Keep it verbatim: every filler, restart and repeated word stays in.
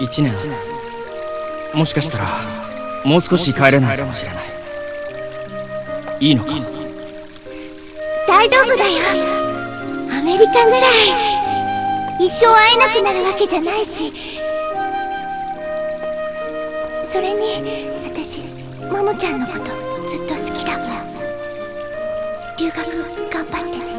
一年、もしかしたらもう少し帰れないかもしれない。いいのか？ 大丈夫だよ。アメリカぐらい一生会えなくなるわけじゃないし。それに私ももちゃんのことずっと好きだもん。留学頑張ってね。